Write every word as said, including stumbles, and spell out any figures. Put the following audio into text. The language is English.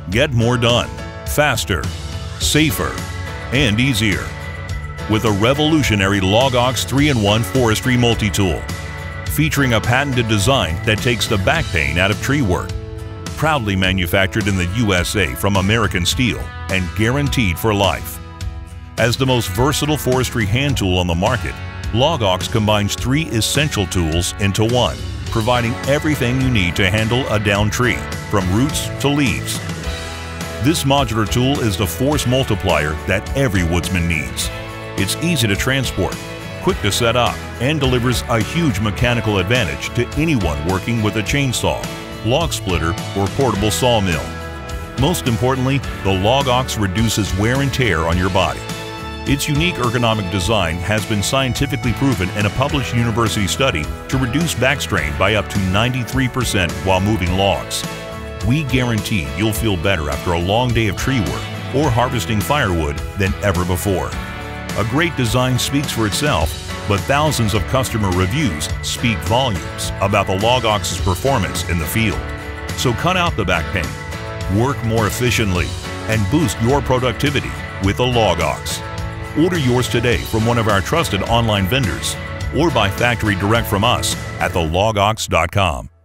Get more done, faster, safer, and easier with a revolutionary LogOX three in one forestry multi-tool, featuring a patented design that takes the back pain out of tree work. Proudly manufactured in the U S A from American steel and guaranteed for life. As the most versatile forestry hand tool on the market, LogOX combines three essential tools into one, providing everything you need to handle a downed tree, from roots to leaves. This modular tool is the force multiplier that every woodsman needs. It's easy to transport, quick to set up, and delivers a huge mechanical advantage to anyone working with a chainsaw, log splitter, or portable sawmill. Most importantly, the LogOX reduces wear and tear on your body. Its unique ergonomic design has been scientifically proven in a published university study to reduce back strain by up to ninety-three percent while moving logs. We guarantee you'll feel better after a long day of tree work or harvesting firewood than ever before. A great design speaks for itself, but thousands of customer reviews speak volumes about the LogOX's performance in the field. So cut out the back pain, work more efficiently, and boost your productivity with a LogOX. Order yours today from one of our trusted online vendors or buy factory direct from us at the log ox dot com.